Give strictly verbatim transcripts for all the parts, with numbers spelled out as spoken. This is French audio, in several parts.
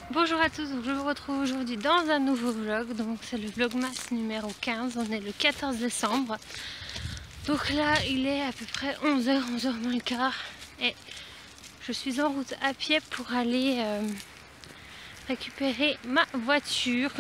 Bonjour à tous, donc je vous retrouve aujourd'hui dans un nouveau vlog, donc c'est le vlogmas numéro quinze, on est le quatorze décembre. Donc là il est à peu près onze heures, onze heures moins le quart et je suis en route à pied pour aller euh, récupérer ma voiture.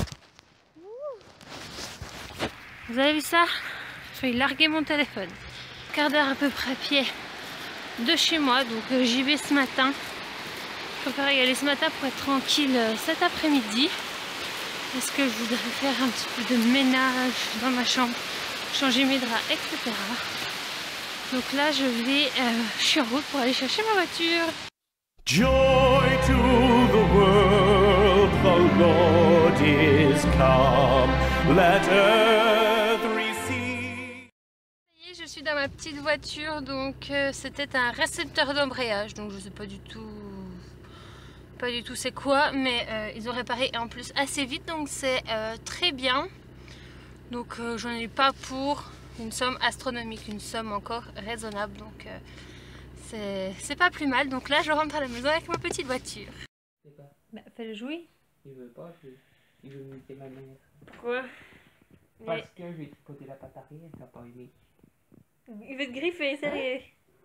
Vous avez vu ça? Je vais larguer mon téléphone. Quart d'heure à peu près à pied de chez moi, donc euh, j'y vais ce matin. Je préfère y aller ce matin pour être tranquille cet après-midi parce que je voudrais faire un petit peu de ménage dans ma chambre, changer mes draps, et cetera. Donc là je vais, euh, je suis en route pour aller chercher ma voiture. Joy to the world, the Lord is come, let earth receive. Ça y est, je suis dans ma petite voiture, donc euh, c'était un récepteur d'embrayage, donc je sais pas du tout... pas du tout c'est quoi, mais euh, ils ont réparé en plus assez vite, donc c'est euh, très bien. Donc euh, j'en ai pas pour une somme astronomique, une somme encore raisonnable, donc euh, c'est pas plus mal. Donc là je rentre à la maison avec ma petite voiture. Bah fais-le jouer. Il veut pas jouer, il veut imiter ma mère. Pourquoi? Parce Mais... que je lui ai tripoté la patte arrière, il n'a pas aimé. il veut te griffer, sérieux.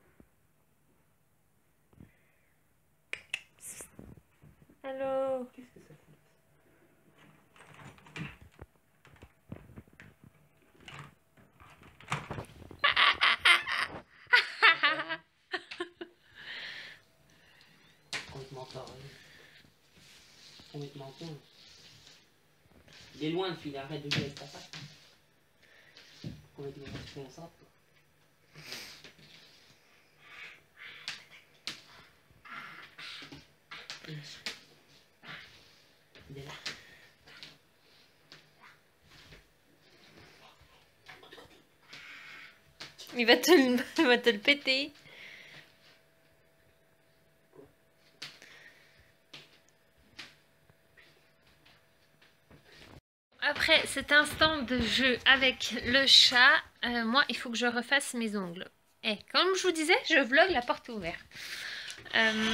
Allô? Qu'est-ce que ça fait? On te m'entend. On te m'entend. Il est loin le fil, arrête de jouer avec ta patte. On va te mettre comme ça. Il est là. Il va te le, il va te le péter. Après cet instant de jeu avec le chat, euh, moi il faut que je refasse mes ongles. Et comme je vous disais, je vlog la porte ouverte. Euh...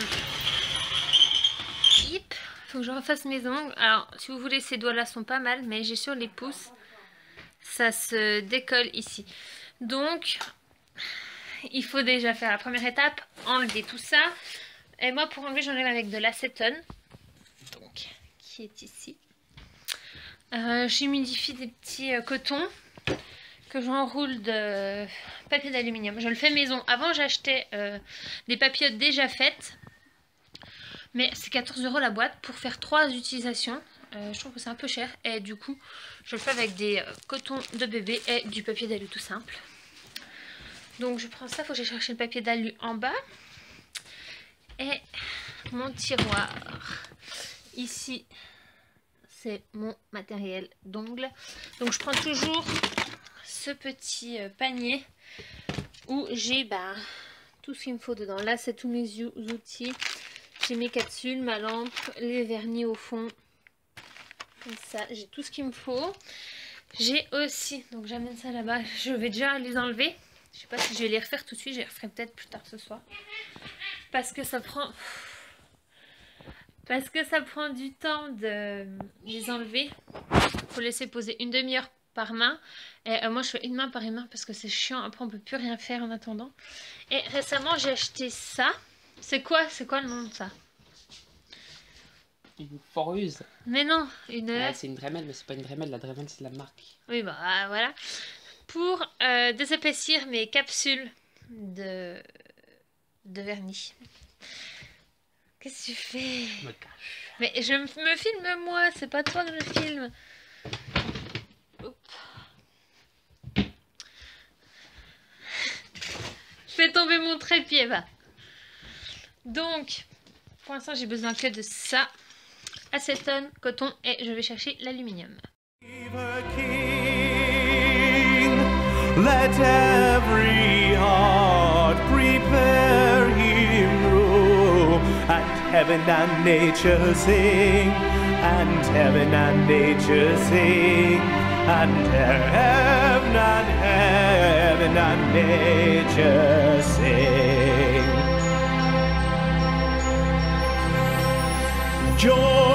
Hip. Faut que je refasse mes ongles. Alors si vous voulez, ces doigts là sont pas mal, mais j'ai sur les pouces, ça se décolle ici. Donc il faut déjà faire la première étape, enlever tout ça. Et moi pour enlever, j'enlève avec de l'acétone, donc qui est ici. Euh, J'humidifie des petits euh, cotons que j'enroule de papier d'aluminium. Je le fais maison. Avant j'achetais euh, des papillotes déjà faites, mais c'est quatorze euros la boîte pour faire trois utilisations. Euh, je trouve que c'est un peu cher et du coup je le fais avec des euh, cotons de bébé et du papier d'alu tout simple. Donc je prends ça, il faut que j'aille chercher le papier d'alu en bas et mon tiroir. Ici c'est mon matériel d'ongles. Donc je prends toujours ce petit euh, panier où j'ai bah, tout ce qu'il me faut dedans. Là c'est tous mes outils. J'ai mes capsules, ma lampe, les vernis au fond. Comme ça, j'ai tout ce qu'il me faut. J'ai aussi, donc j'amène ça là-bas. Je vais déjà les enlever. Je sais pas si je vais les refaire tout de suite. Je les referai peut-être plus tard ce soir. Parce que ça prend... Parce que ça prend du temps de les enlever. Il faut laisser poser une demi-heure par main. Et euh, moi je fais une main par une main parce que c'est chiant. Après on peut plus rien faire en attendant. Et récemment j'ai acheté ça. C'est quoi, c'est quoi le nom de ça? Une foreuse. Mais non, une... Ouais, c'est une Dremel, mais c'est pas une Dremel. La Dremel c'est la marque. Oui bah voilà. Pour euh, désépaissir mes capsules de, de vernis. Qu'est-ce que tu fais? Je me cache. Mais je me filme moi, c'est pas toi que je filme. Oups. Fais tomber mon trépied, va. Donc, pour l'instant, j'ai besoin que de ça. Acétone, coton et je vais chercher l'aluminium. Let every heart prepare him room, and heaven and nature sing, and heaven and nature sing, and heaven and heaven and nature sing. Joy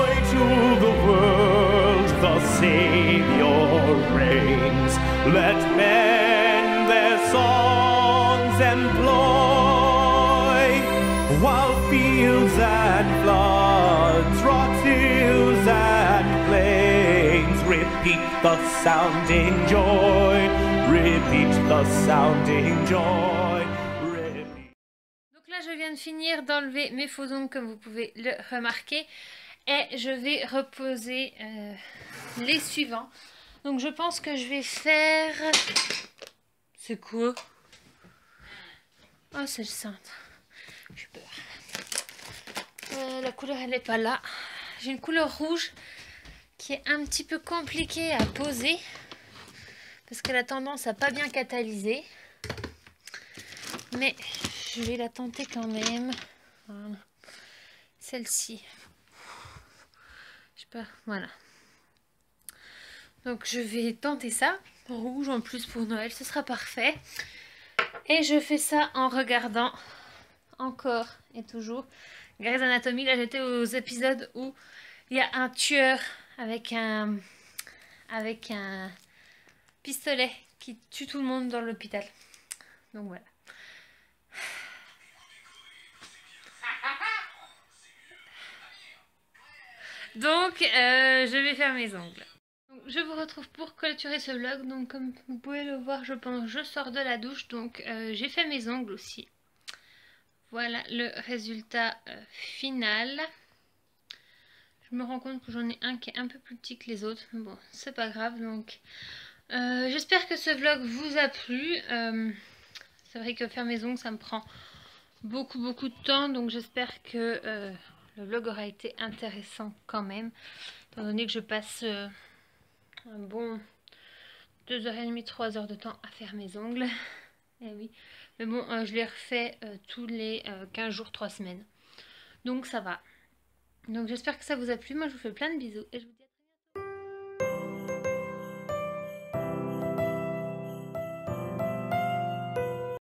Let men their songs employ, while fields and floods, rocks, hills and plains repeat the sounding joy, repeat the sounding joy. Repeat. Donc là je viens de finir d'enlever mes faux ongles comme vous pouvez le remarquer et je vais reposer euh, les suivants. Donc je pense que je vais faire... C'est quoi? Oh c'est le cintre. J'ai peur. Euh, la couleur elle n'est pas là. J'ai une couleur rouge qui est un petit peu compliquée à poser parce qu'elle a tendance à pas bien catalyser. Mais je vais la tenter quand même. Voilà. Celle-ci. Je sais pas. Voilà. Donc je vais tenter ça. Rouge en plus pour Noël. Ce sera parfait. Et je fais ça en regardant encore et toujours Grey's Anatomy. Là j'étais aux épisodes où il y a un tueur avec un avec un pistolet qui tue tout le monde dans l'hôpital. Donc voilà. Donc euh, je vais faire mes ongles. Donc, je vous retrouve pour clôturer ce vlog. Donc comme vous pouvez le voir, je pense je sors de la douche. Donc euh, j'ai fait mes ongles aussi. Voilà le résultat euh, final. Je me rends compte que j'en ai un qui est un peu plus petit que les autres. Bon, c'est pas grave. Donc, euh, j'espère que ce vlog vous a plu. Euh, c'est vrai que faire mes ongles, ça me prend beaucoup, beaucoup de temps. Donc, j'espère que euh, le vlog aura été intéressant quand même. Étant donné que je passe euh, un bon deux heures trente, trois heures de temps à faire mes ongles. Eh oui. Mais bon, euh, je les refais euh, tous les euh, quinze jours, trois semaines. Donc, ça va. Donc j'espère que ça vous a plu. Moi je vous fais plein de bisous et je vous dis à